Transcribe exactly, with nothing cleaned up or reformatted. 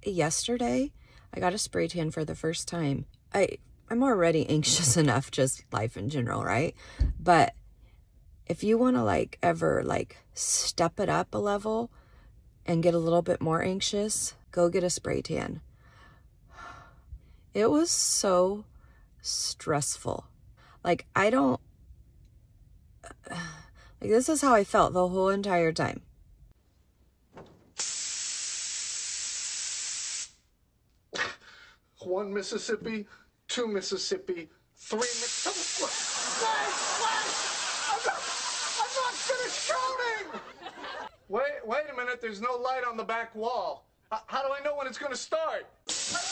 yesterday, I got a spray tan for the first time. I, I'm already anxious enough, just life in general, right? But if you want to like ever like step it up a level and get a little bit more anxious, go get a spray tan. It was so stressful. Like, I don't, like, this is how I felt the whole entire time. One Mississippi, two Mississippi, three Mississippi. I'm not, I'm not finished shouting! Wait, wait a minute, there's no light on the back wall. H- how do I know when it's gonna start?